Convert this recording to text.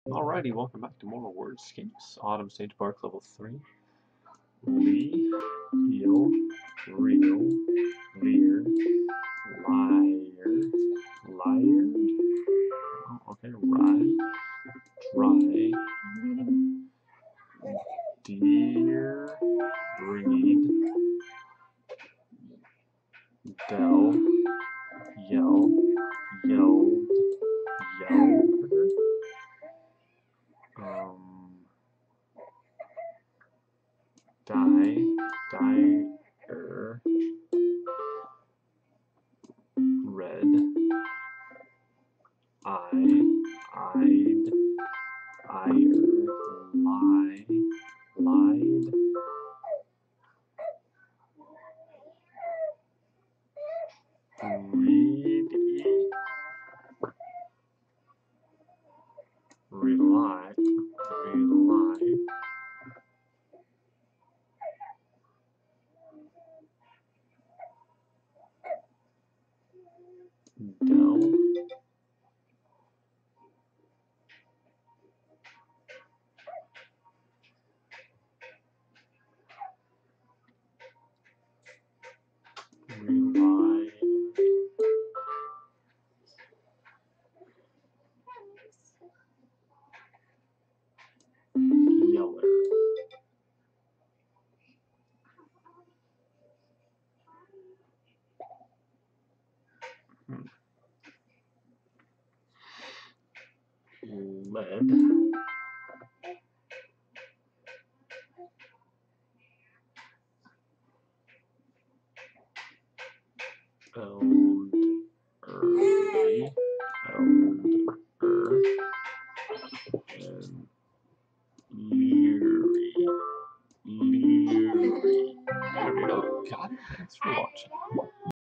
Alrighty, welcome back to more Wordscapes. Autumn Stage Bark level 3. Lee, heel, real, leer, liar, liar. Oh, okay, rye, dry, deer, reed, del, yell, yelled, yelled. Die, dire, red, eyed, ire, lie, lied, reedy, rely, del, rely, yeller, lead, eld, early, elder, and leery. There we go. Got it. Thanks for watching.